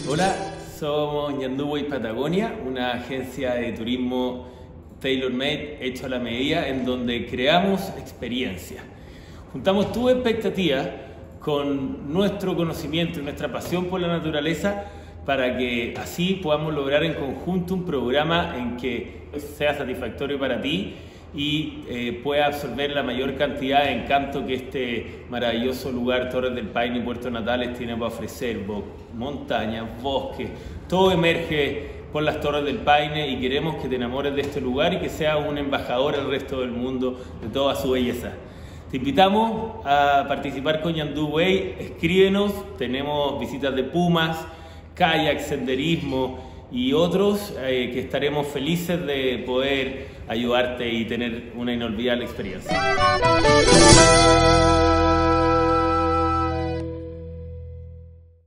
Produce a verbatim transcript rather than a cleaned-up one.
Hola, somos Ñandú Way Patagonia, una agencia de turismo tailor-made, hecho a la medida, en donde creamos experiencias. Juntamos tu expectativa con nuestro conocimiento y nuestra pasión por la naturaleza para que así podamos lograr en conjunto un programa en que sea satisfactorio para ti y eh, pueda absorber la mayor cantidad de encanto que este maravilloso lugar, Torres del Paine y Puerto Natales, tiene para ofrecer. Montañas, bosques, todo emerge por las Torres del Paine y queremos que te enamores de este lugar y que seas un embajador al resto del mundo de toda su belleza. Te invitamos a participar con Ñandú Way, escríbenos, tenemos visitas de pumas, kayak, senderismo y otros eh, que estaremos felices de poder ayudarte y tener una inolvidable experiencia.